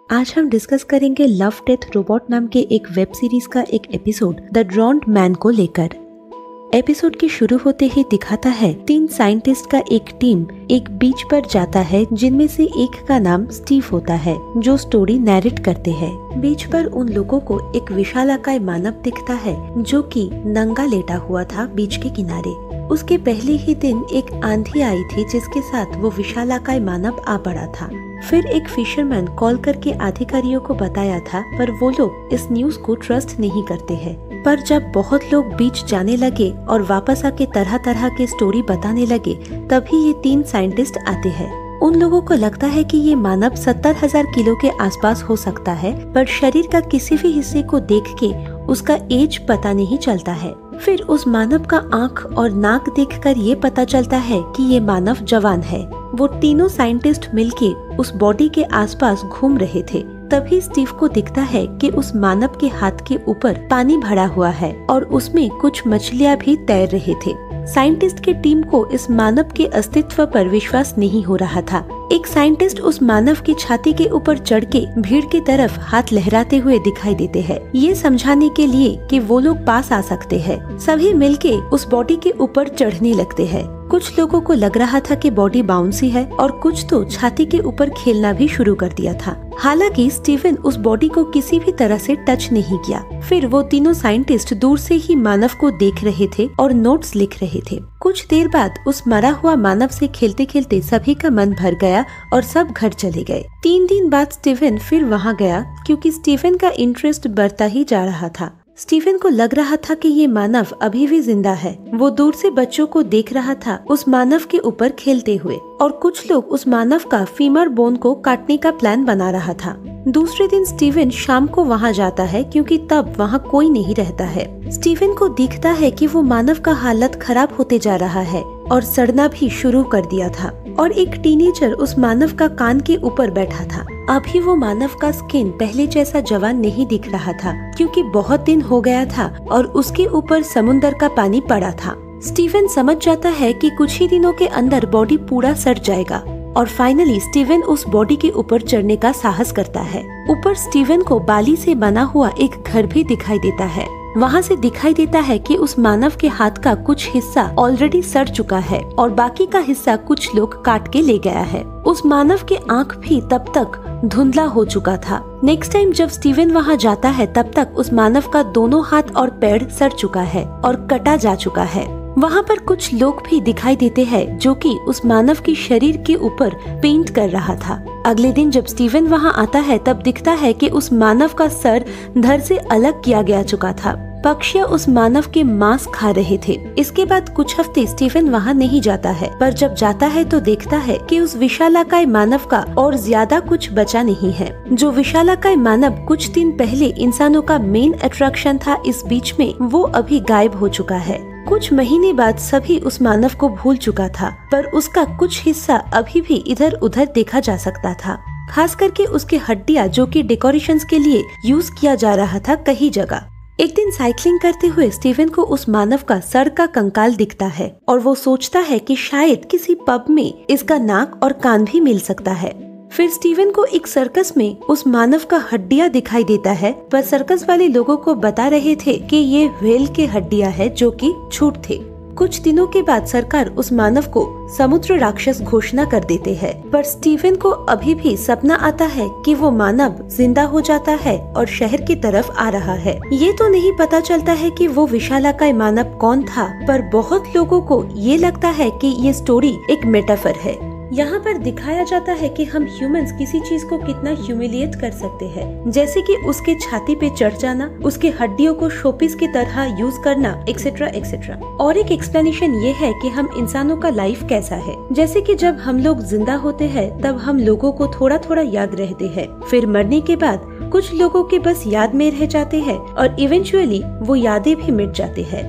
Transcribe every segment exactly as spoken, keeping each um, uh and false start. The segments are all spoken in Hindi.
आज हम डिस्कस करेंगे लव डेथ रोबोट नाम के एक वेब सीरीज का एक एपिसोड द ड्रॉन्ड मैन को लेकर। एपिसोड के शुरू होते ही दिखाता है तीन साइंटिस्ट का एक टीम एक बीच पर जाता है, जिनमें से एक का नाम स्टीव होता है जो स्टोरी नैरेट करते हैं। बीच पर उन लोगों को एक विशालाकाय मानव दिखता है जो कि नंगा लेटा हुआ था बीच के किनारे। उसके पहले ही दिन एक आंधी आई थी जिसके साथ वो विशालाकाय मानव आ पड़ा था। फिर एक फिशरमैन कॉल करके अधिकारियों को बताया था, पर वो लोग इस न्यूज को ट्रस्ट नहीं करते हैं। पर जब बहुत लोग बीच जाने लगे और वापस आके तरह तरह के स्टोरी बताने लगे, तभी ये तीन साइंटिस्ट आते हैं। उन लोगों को लगता है कि ये मानव सत्तर हजार किलो के आसपास हो सकता है, पर शरीर का किसी भी हिस्से को देख के उसका एज पता नहीं चलता है। फिर उस मानव का आँख और नाक देखकर ये पता चलता है कि ये मानव जवान है। वो तीनों साइंटिस्ट मिलके उस बॉडी के आसपास घूम रहे थे। तभी स्टीव को दिखता है कि उस मानव के हाथ के ऊपर पानी भरा हुआ है और उसमें कुछ मछलियाँ भी तैर रहे थे। साइंटिस्ट की टीम को इस मानव के अस्तित्व पर विश्वास नहीं हो रहा था। एक साइंटिस्ट उस मानव की छाती के ऊपर चढ़ के भीड़ की तरफ हाथ लहराते हुए दिखाई देते हैं, ये समझाने के लिए कि वो लोग पास आ सकते हैं। सभी मिलके उस बॉडी के ऊपर चढ़ने लगते हैं। कुछ लोगों को लग रहा था कि बॉडी बाउंसी है और कुछ तो छाती के ऊपर खेलना भी शुरू कर दिया था। हालांकि स्टीवन उस बॉडी को किसी भी तरह से टच नहीं किया। फिर वो तीनों साइंटिस्ट दूर से ही मानव को देख रहे थे और नोट्स लिख रहे थे। कुछ देर बाद उस मरा हुआ मानव से खेलते खेलते सभी का मन भर गया और सब घर चले गए। तीन दिन बाद स्टीवन फिर वहाँ गया, क्योंकि स्टीवन का इंटरेस्ट बढ़ता ही जा रहा था। स्टीवन को लग रहा था कि ये मानव अभी भी जिंदा है। वो दूर से बच्चों को देख रहा था उस मानव के ऊपर खेलते हुए, और कुछ लोग उस मानव का फीमर बोन को काटने का प्लान बना रहा था। दूसरे दिन स्टीवन शाम को वहाँ जाता है, क्योंकि तब वहाँ कोई नहीं रहता है। स्टीवन को दिखता है कि वो मानव का हालत खराब होते जा रहा है और सड़ना भी शुरू कर दिया था, और एक टीनेजर उस मानव का कान के ऊपर बैठा था। अभी वो मानव का स्किन पहले जैसा जवान नहीं दिख रहा था, क्योंकि बहुत दिन हो गया था और उसके ऊपर समुंदर का पानी पड़ा था। स्टीवन समझ जाता है कि कुछ ही दिनों के अंदर बॉडी पूरा सड़ जाएगा, और फाइनली स्टीवन उस बॉडी के ऊपर चढ़ने का साहस करता है। ऊपर स्टीवन को बाली से बना हुआ एक घर भी दिखाई देता है। वहाँ से दिखाई देता है कि उस मानव के हाथ का कुछ हिस्सा ऑलरेडी सड़ चुका है और बाकी का हिस्सा कुछ लोग काट के ले गया है। उस मानव के आँख भी तब तक धुंधला हो चुका था। नेक्स्ट टाइम जब स्टीवन वहाँ जाता है, तब तक उस मानव का दोनों हाथ और पैर सड़ चुका है और कटा जा चुका है। वहाँ पर कुछ लोग भी दिखाई देते हैं जो कि उस मानव के शरीर के ऊपर पेंट कर रहा था। अगले दिन जब स्टीवन वहाँ आता है, तब दिखता है कि उस मानव का सर धड़ से अलग किया गया चुका था। पक्षी उस मानव के मांस खा रहे थे। इसके बाद कुछ हफ्ते स्टीवन वहाँ नहीं जाता है, पर जब जाता है तो देखता है कि उस विशालाकाय मानव का और ज्यादा कुछ बचा नहीं है। जो विशालाकाय मानव कुछ दिन पहले इंसानों का मेन अट्रैक्शन था इस बीच में, वो अभी गायब हो चुका है। कुछ महीने बाद सभी उस मानव को भूल चुका था, पर उसका कुछ हिस्सा अभी भी इधर उधर देखा जा सकता था, खास करके उसके हड्डियां जो कि डेकोरेशंस के लिए यूज किया जा रहा था कई जगह। एक दिन साइकिलिंग करते हुए स्टीवन को उस मानव का सड़ का कंकाल दिखता है, और वो सोचता है कि शायद किसी पब में इसका नाक और कान भी मिल सकता है। फिर स्टीवन को एक सर्कस में उस मानव का हड्डियां दिखाई देता है, पर सर्कस वाले लोगों को बता रहे थे कि ये व्हेल के हड्डियां है जो कि झूठ थे। कुछ दिनों के बाद सरकार उस मानव को समुद्र राक्षस घोषणा कर देते हैं, पर स्टीवन को अभी भी सपना आता है कि वो मानव जिंदा हो जाता है और शहर की तरफ आ रहा है। ये तो नहीं पता चलता है कि वो विशालाकाय मानव कौन था, पर बहुत लोगों को ये लगता है कि ये स्टोरी एक मेटाफर है। यहाँ पर दिखाया जाता है कि हम ह्यूमंस किसी चीज को कितना ह्यूमिलिएट कर सकते हैं, जैसे कि उसके छाती पे चढ़ जाना, उसके हड्डियों को शोपीस की तरह यूज करना, एक्सेट्रा एक्सेट्रा। और एक एक्सप्लेनेशन ये है कि हम इंसानों का लाइफ कैसा है। जैसे कि जब हम लोग जिंदा होते हैं, तब हम लोगों को थोड़ा थोड़ा याद रहते हैं, फिर मरने के बाद कुछ लोगों के बस याद में रह जाते हैं और इवेंचुअली वो यादें भी मिट जाते हैं।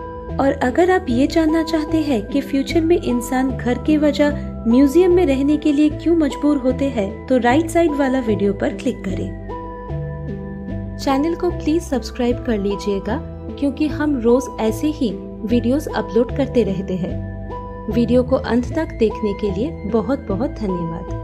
और अगर आप ये जानना चाहते हैं कि फ्यूचर में इंसान घर के वजह म्यूजियम में रहने के लिए क्यों मजबूर होते हैं, तो राइट साइड वाला वीडियो पर क्लिक करें। चैनल को प्लीज सब्सक्राइब कर लीजिएगा, क्योंकि हम रोज ऐसे ही वीडियोस अपलोड करते रहते हैं। वीडियो को अंत तक देखने के लिए बहुत बहुत धन्यवाद।